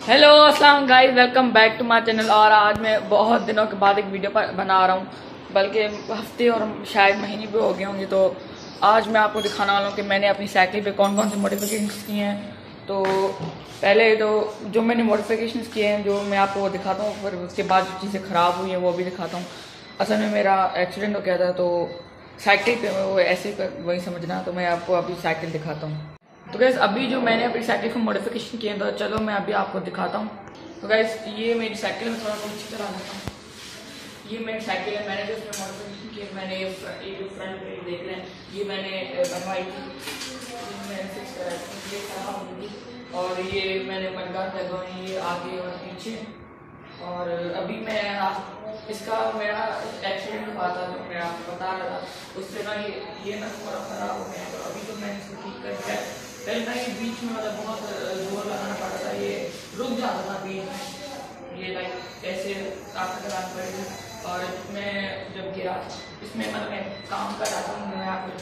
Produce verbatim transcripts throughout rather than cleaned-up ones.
Hello अस्सलाम guys, welcome back to my channel. और आज मैं बहुत दिनों के बाद एक वीडियो पर बना रहा हूँ, बल्कि हफ्ते और शायद महीने भी हो गए होंगे। तो आज मैं आपको दिखाने वाला हूँ कि मैंने अपनी साइकिल पे कौन कौन से मॉडिफिकेशंस किए हैं। तो पहले तो जो मैंने मॉडिफिकेशंस किए हैं जो मैं आपको दिखाता हूँ, फिर उसके बाद जो चीज़ें ख़राब हुई हैं वो भी दिखाता हूँ। असल में मेरा एक्सीडेंट हो गया था, तो साइकिल पे वो ऐसे कर वही समझना। तो मैं आपको अभी साइकिल दिखाता हूँ। तो गैस अभी जो मैंने अपनी साइकिल को मॉडिफिकेशन किया तो चलो मैं अभी आपको दिखाता हूँ। तो गैस ये मेरी साइकिल में थोड़ा पीछे चला देता हूँ। ये मेरी साइकिल है, मैंने जो उसमें मॉडिफिकेशन किया, मैंने ये जो फ्रंट पे देख रहे हैं ये मैंने बनवाई थी, मैंने फिक्स कराई थी, ये खराब हुई थी। और ये मैंने मडगार्ड लगवाई, ये आगे और पीछे। और अभी मैं इसका मेरा एक्सीडेंट हुआ था जो मैं आपको बता रहा था, उससे ना ये ये ना थोड़ा खराब हो गया। तो अभी तो मैंने इसको ठीक कर दिया। पहले ना ये बीच में मतलब बहुत जोर लगाना पड़ता था, ये रुक जाता था बीच में, ये लाइक ऐसे ताकत लगानी पड़ेगी। और मैं जब गिरा इसमें मतलब मैं काम कर रहा था, मैं आपको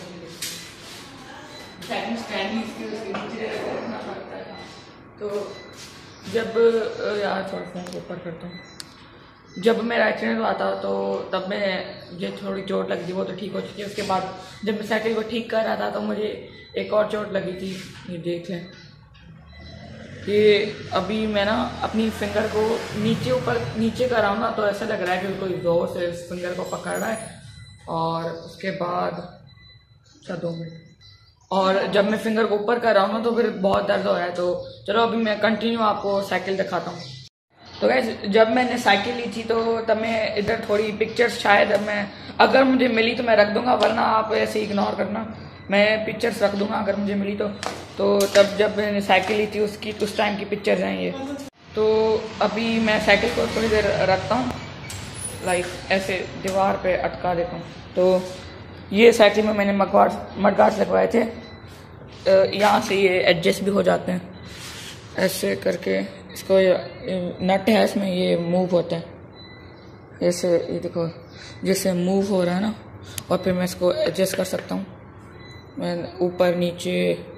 सेकंड स्टैंड इसके उसके नीचे रखना पड़ता था। तो जब यार थोड़ा फोन को ऊपर करता हूँ, जब मेरा एक्सीडेंट हुआ था तो तब मैं मुझे थोड़ी चोट लगी थी, वो तो ठीक हो चुकी है। उसके बाद जब मैं साइकिल को ठीक कर रहा था तो मुझे एक और चोट लगी थी, ये देख लें। ये अभी मैं ना अपनी फिंगर को नीचे ऊपर नीचे कर रहा हूँ ना, तो ऐसा लग रहा है कि कोई जोर से इस फिंगर को पकड़ रहा है। और उसके बाद अच्छा दो मिनट और जब मैं फिंगर को ऊपर कर रहा हूँ ना तो फिर बहुत दर्द हो रहा है। तो चलो अभी मैं कंटिन्यू आपको साइकिल दिखाता हूँ। तो गाइस जब मैंने साइकिल ली थी तो तब मैं इधर थोड़ी पिक्चर्स शायद मैं अगर मुझे मिली तो मैं रख दूंगा, वरना आप ऐसे इग्नोर करना। मैं पिक्चर्स रख दूंगा अगर मुझे मिली तो तो तब जब मैंने साइकिल ली थी उसकी उस टाइम की पिक्चर्स हैं ये। तो अभी मैं साइकिल को थोड़ी देर रखता हूँ, लाइक ऐसे दीवार पे अटका देता हूँ। तो ये साइकिल में मैंने मडगार्ड मडगार्ड लगवाए थे, यहाँ से ये एडजस्ट भी हो जाते हैं ऐसे करके। इसको नट है इसमें, ये मूव होते हैं ऐसे, ये देखो जैसे मूव हो रहा है ना। और फिर मैं इसको एडजस्ट कर सकता हूँ, मैं ऊपर नीचे।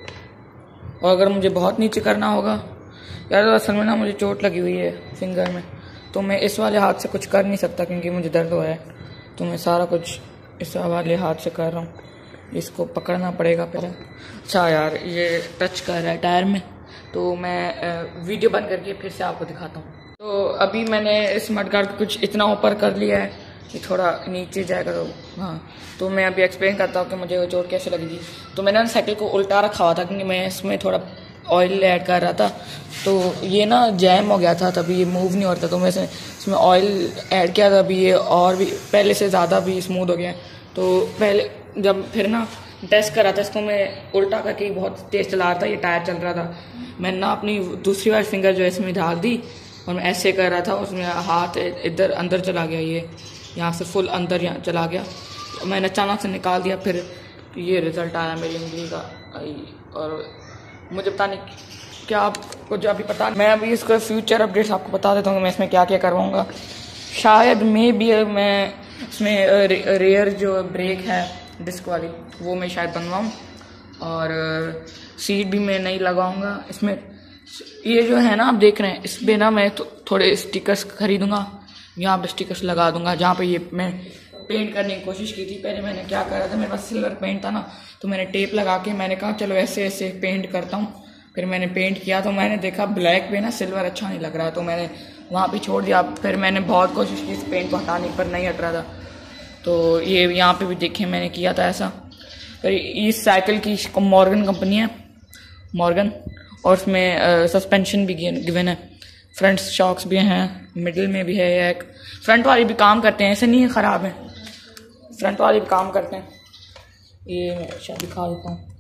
और अगर मुझे बहुत नीचे करना होगा यार, तो असल में ना मुझे चोट लगी हुई है फिंगर में, तो मैं इस वाले हाथ से कुछ कर नहीं सकता क्योंकि मुझे दर्द हो रहा है। तो मैं सारा कुछ इस वाले हाथ से कर रहा हूँ, इसको पकड़ना पड़ेगा पहले। अच्छा यार ये टच कर रहा है टायर में, तो मैं वीडियो बंद करके फिर से आपको दिखाता हूँ। तो अभी मैंने इस मडगार्ड को कुछ इतना ऊपर कर लिया है कि थोड़ा नीचे जाएगा। तो हाँ, तो मैं अभी एक्सप्लेन करता हूँ कि मुझे वो चोट कैसे लगी थी। तो मैंने साइकिल को उल्टा रखा हुआ था क्योंकि मैं इसमें थोड़ा ऑयल ऐड कर रहा था, तो ये ना जैम हो गया था, तभी ये मूव नहीं हो रहा था। तो मैं इसमें ऑयल ऐड किया था, अभी ये और भी पहले से ज़्यादा भी स्मूथ हो गया। तो पहले जब फिर ना टेस्ट कर रहा था इसको मैं उल्टा करके बहुत तेज़ चला रहा था, ये टायर चल रहा था। मैंने ना अपनी दूसरी वाली फिंगर जो है इसमें डाल दी और मैं ऐसे कर रहा था, उसमें हाथ इधर अंदर चला गया, ये यहाँ से फुल अंदर यहाँ चला गया। तो मैंने अचानक से निकाल दिया, फिर ये रिज़ल्ट आया मेरी उंगली का। और मुझे पता नहीं क्या आपको जो अभी पता, मैं अभी इसको फ्यूचर अपडेट्स आपको बता देता हूँ कि मैं इसमें क्या क्या करवाऊँगा। शायद मे भी मैं इसमें रेयर जो ब्रेक है डिस्क वाली वो मैं शायद बनवाऊँ, और सीट भी मैं नहीं लगाऊंगा इसमें। ये जो है ना आप देख रहे हैं, इस पर ना मैं तो थोड़े स्टिकर्स खरीदूंगा, यहाँ पे स्टिकर्स लगा दूंगा जहाँ पे ये मैं पेंट करने की कोशिश की थी। पहले मैंने क्या करा था, मेरे पास सिल्वर पेंट था ना, तो मैंने टेप लगा के मैंने कहा चलो ऐसे ऐसे पेंट करता हूँ। फिर मैंने पेंट किया तो मैंने देखा ब्लैक पे ना सिल्वर अच्छा नहीं लग रहा, तो मैंने वहाँ पे छोड़ दिया। फिर मैंने बहुत कोशिश की इस पेंट को हटाने पर, नहीं हट रहा था। तो ये यहाँ पे भी देखे मैंने किया था ऐसा। फिर इस साइकिल की मॉर्गन कंपनी है, मॉर्गन, और उसमें सस्पेंशन भी गिवन है, फ्रंट शॉक्स भी हैं, मिडिल में भी है एक। फ्रंट वाली भी काम करते हैं, ऐसे नहीं है ख़राब है, फ्रंट वाली भी काम करते हैं। ये मैं शायद दिखा देता हूँ,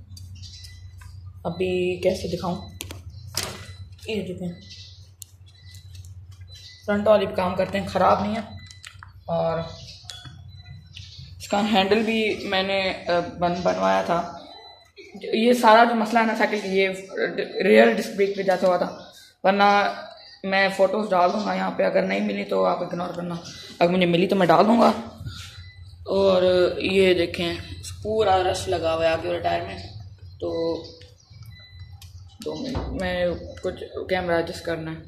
अभी कैसे दिखाऊं, ये देखें फ्रंट वाली भी काम करते हैं, ख़राब नहीं है। और इसका हैंडल भी मैंने बन बनवाया था। ये सारा जो मसला है ना साइकिल की, ये रियर डिस्क ब्रेक पे जाता हुआ था, वरना मैं फ़ोटोज़ डाल दूँगा यहाँ पे। अगर नहीं मिली तो आप इग्नोर करना, अगर मुझे मिली तो मैं डाल दूँगा। और ये देखें पूरा रश लगा हुआ है आगे वाले टायर में। तो दो मिनट में कुछ कैमरा एडजस्ट करना है।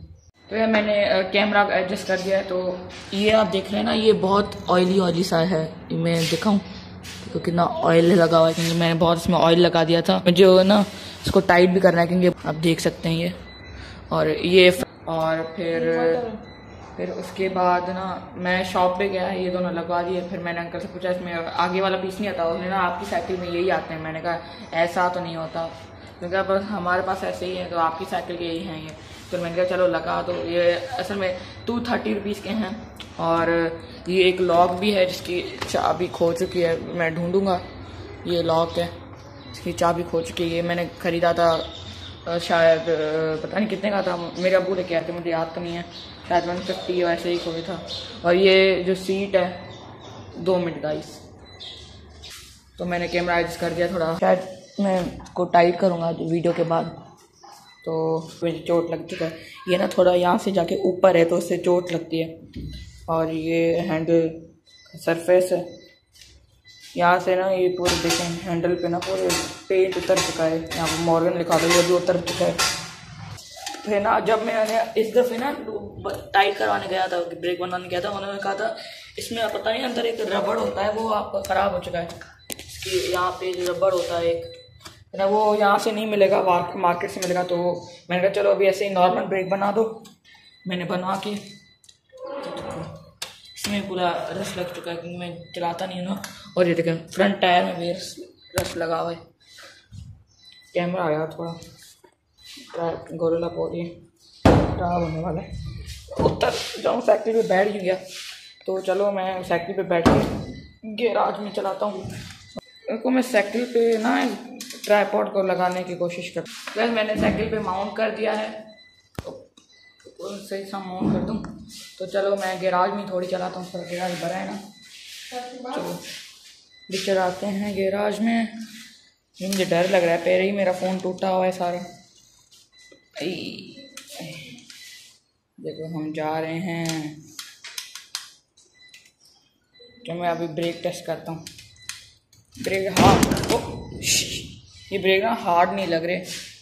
तो यार मैंने कैमरा एडजस्ट कर दिया है। तो ये आप देख रहे हैं ना, ये बहुत ऑयली ऑयली सा है। मैं दिखाऊं तो कितना ऑयल लगा हुआ है, क्योंकि मैंने बहुत इसमें ऑयल लगा दिया था। मुझे ना इसको टाइट भी करना है, क्योंकि आप देख सकते हैं ये। और ये और फिर फिर उसके बाद ना मैं शॉप पे गया, ये दोनों लगवा दिए। फिर मैंने अंकल से पूछा इसमें आगे वाला पीस नहीं आता। उसने ना आपकी साइकिल में यही आते हैं। मैंने कहा ऐसा तो नहीं होता, क्योंकि अब हमारे पास ऐसे ही है, तो आपकी साइकिल के यही हैं ये। तो मैंने कहा चलो लगा। तो ये असल में टू थर्टी रुपीज़ के हैं। और ये एक लॉक भी है जिसकी चाबी खो चुकी है, मैं ढूंढूंगा। ये लॉक है, इसकी चाबी खो चुकी है। ये मैंने ख़रीदा था शायद पता नहीं कितने का था, मेरे अबू लेके आए थे, मुझे याद तो नहीं है, शायद वन फिफ्टी वैसे ही कोई था। और ये जो सीट है दो मिनट का इस, तो मैंने कैमरा एडजस्ट कर दिया थोड़ा। शायद मैं इसको टाइट करूँगा वीडियो के बाद। तो मुझे चोट लग चुका है, ये ना थोड़ा यहाँ से जाके ऊपर है तो उससे चोट लगती है। और ये हैंडल सरफेस है, यहाँ से ना ये पूरे देखें हैंडल पे ना पूरे पेंट उतर चुका है। यहाँ पर मॉर्गन लिखा था, ये भी उतर चुका है। फिर ना जब मैंने इस दफ़े ना टाइट करवाने गया था, ब्रेक बनाने गया था, उन्होंने कहा था इसमें पता नहीं अंदर एक रबड़ होता है, वो आपका ख़राब हो चुका है। इसकी यहाँ पे जो रबड़ होता है एक ना, वो यहाँ से नहीं मिलेगा, मार्केट से मिलेगा। तो मैंने कहा चलो अभी ऐसे ही नॉर्मल ब्रेक बना दो। मैंने बनवा के इसमें पूरा रस लग चुका है, क्योंकि मैं चलाता नहीं हूँ ना। और ये देखें फ्रंट टायर में भी रस, रस लगा हुआ है। कैमरा आया थोड़ा गोरिल्ला पोरी खराब होने वाला है। उतर जाऊँ साइकिल पे बैठ ही गया। तो चलो मैं साइकिल पे बैठ के गैराज में चलाता हूँ। को मैं साइकिल पे ना ट्राइपॉड को लगाने की कोशिश कर वैसे मैंने साइकिल पे माउंट कर दिया है, तो सही सा माउंट कर दूँ। तो चलो मैं गैराज में थोड़ी चलाता हूँ, गैराज भरा है ना। चलो भी चलाते हैं गैराज में। मुझे डर लग रहा है, पहले ही मेरा फ़ोन टूटा हुआ है सारा। देखो हम जा रहे हैं। तो मैं अभी ब्रेक टेस्ट करता हूँ। ब्रेक हार्ड, ओ ये ब्रेक ना हार्ड नहीं लग रहे।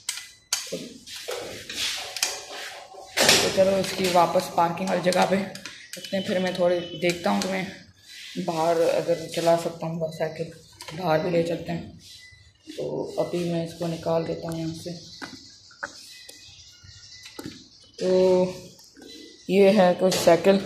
तो चलो इसकी वापस पार्किंग वाली जगह पे रखते हैं। फिर मैं थोड़ी देखता हूँ कि मैं बाहर अगर चला सकता हूँ बस, साइकिल बाहर भी ले चलते हैं। तो अभी मैं इसको निकाल देता हूँ यहाँ से। तो ये है कुछ साइकिल,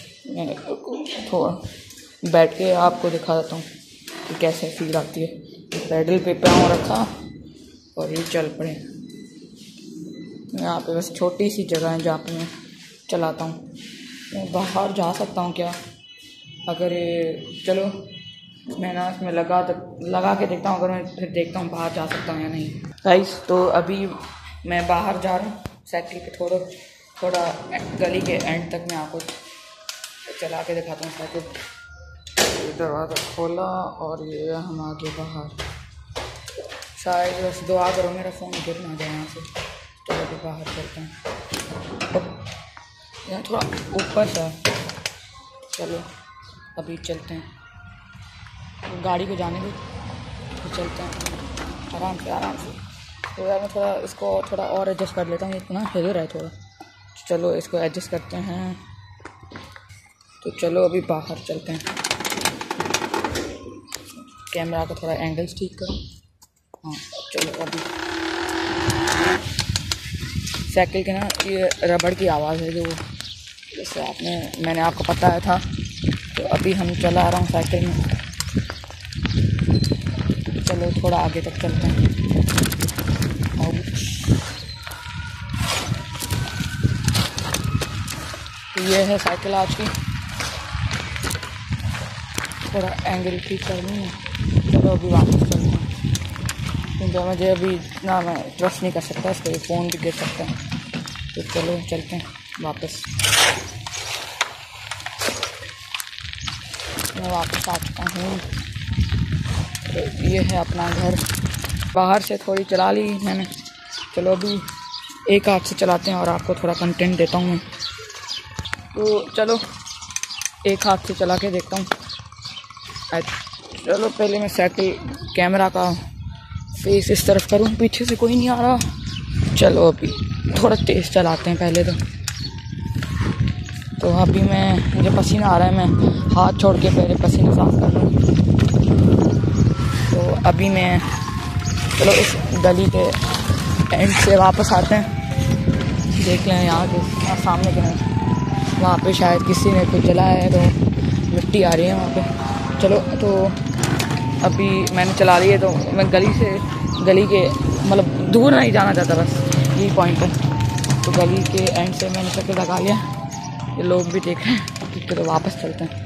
थोड़ा बैठ के आपको दिखा देता हूँ कि कैसे फील आती है। पैडल पे पाँव रखा और ये चल पड़े। यहाँ पे बस छोटी सी जगह है जहाँ पे मैं चलाता हूँ। मैं बाहर जा सकता हूँ क्या? अगर ये चलो मैं ना इसमें लगा लगा के देखता हूँ, अगर मैं फिर देखता हूँ बाहर जा सकता हूँ या नहीं। गाइस तो अभी मैं बाहर जा रहा हूँ साइकिल पे, थोड़ा थोड़ा गली के एंड तक मैं आपको चला के दिखाता हूँ साइकिल। दरवाज़ा खोला और ये हम आगे बाहर। शायद बस दुआ करो मेरा फ़ोन गिर ना जाए यहाँ से। तो अभी बाहर चलते हैं, यहाँ थोड़ा ऊपर सा। चलो अभी चलते हैं, गाड़ी को जाने दो तो चलते हैं आराम से आराम से। तो यार मैं थोड़ा इसको थोड़ा और एडजस्ट कर लेता हूँ, इतना हिल रहा है थोड़ा। चलो इसको एडजस्ट करते हैं। तो चलो अभी बाहर चलते हैं। कैमरा का थोड़ा एंगल्स ठीक करो। हाँ चलो अभी साइकिल के ना ये रबड़ की आवाज़ है जो जैसे आपने मैंने आपको बताया था। तो अभी हम चला रहा हूँ साइकिल में। चलो थोड़ा आगे तक चलते हैं। तो ये है साइकिल आज की। थोड़ा एंगल ठीक कर लूँ। चलो अभी वापस चलते हैं, क्योंकि मुझे अभी ना मैं ट्रस्ट नहीं कर सकता इसको, फ़ोन भी गिर सकता है। तो चलो चलते हैं वापस। मैं वापस आ चुका हूँ। तो ये है अपना घर। बाहर से थोड़ी चला ली मैंने। चलो अभी एक हाथ से चलाते हैं और आपको थोड़ा कंटेंट देता हूँ मैं। तो चलो एक हाथ से चला के देखता हूँ। चलो पहले मैं साइकिल कैमरा का फेस इस तरफ करूँ, पीछे से कोई नहीं आ रहा। चलो अभी थोड़ा तेज़ चलाते हैं पहले तो। तो अभी मैं मुझे पसीना आ रहा है, मैं हाथ छोड़ के पहले पसीना साफ कर लूँ। तो अभी मैं चलो इस गली के एंड से वापस आते हैं, देख लें यहाँ के यहाँ सामने के हैं, वहाँ पे शायद किसी ने कुछ जलाया है तो मिट्टी आ रही है वहाँ पे। चलो तो अभी मैंने चला ली है, तो मैं गली से गली के मतलब दूर नहीं जाना चाहता, बस यही पॉइंट है। तो गली के एंड से मैंने करके लगा लिया, ये लोग भी देख रहे हैं, ठीक है तो वापस चलते हैं।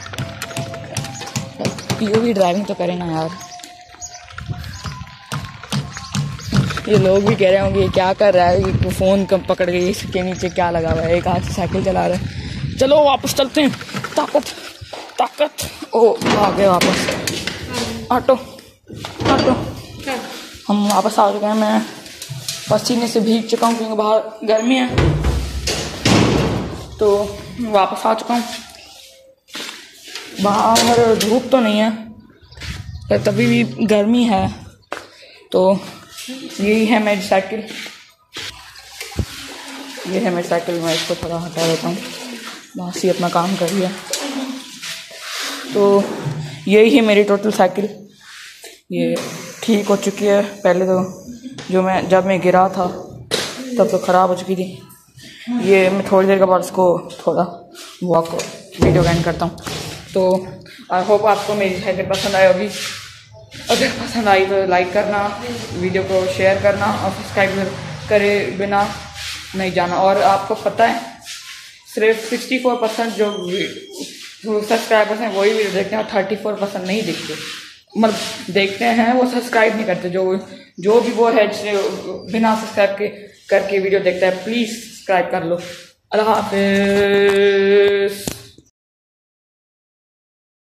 पीओ भी ड्राइविंग तो करें ना यार, ये लोग भी कह रहे होंगे ये क्या कर रहा है, ये फ़ोन कम पकड़ के इसके नीचे क्या लगा हुआ है, एक हाथ से साइकिल चला रहा है। चलो वापस चलते हैं, ताकत ताकत। ओ आ गए वापस, ऑटो ऑटो हम वापस आ चुके हैं। मैं पसीने से भीग चुका हूँ क्योंकि बाहर गर्मी है, तो वापस आ चुका हूँ। बाहर धूप तो नहीं है पर तभी भी गर्मी है। तो यही है मेरी साइकिल, ये है मेरी साइकिल। मैं इसको थोड़ा हटा देता हूँ, बस ही अपना काम कर लिया। तो यही है मेरी टोटल साइकिल, ये ठीक हो चुकी है। पहले तो जो मैं जब मैं गिरा था तब तो ख़राब हो चुकी थी। ये मैं थोड़ी देर के बाद इसको थोड़ा वॉक वीडियो एंड करता हूँ। तो आई होप आपको मेरी साइकिल पसंद आई होगी। अगर पसंद आई तो लाइक करना, वीडियो को शेयर करना और सब्सक्राइब करे बिना नहीं जाना। और आपको पता है सिर्फ सिक्सटी फोर परसेंट जो सब्सक्राइबर्स हैं वही वीडियो देखते हैं और थर्टी फोर परसेंट नहीं देखते, मतलब देखते हैं वो सब्सक्राइब नहीं करते। जो जो भी वो है बिना सब्सक्राइब के करके वीडियो देखता है, प्लीज़ सब्सक्राइब कर लो। अल्लाह हाफ़िज़।